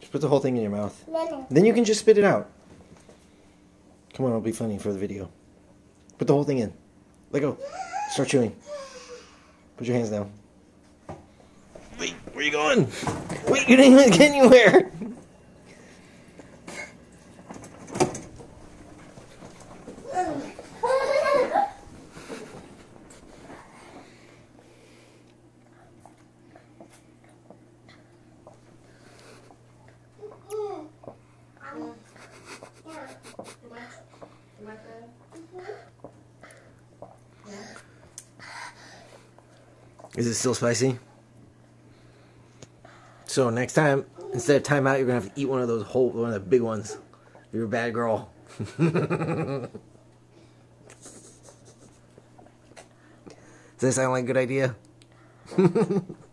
Just put the whole thing in your mouth. Then you can just spit it out. Come on, it'll be funny for the video. Put the whole thing in. Let go. Start chewing. Put your hands down. Wait, where are you going? Wait, you didn't even get anywhere. Is it still spicy? So next time, instead of timeout, you're gonna have to eat one of those one of the big ones. You're a bad girl. Does that sound like a good idea?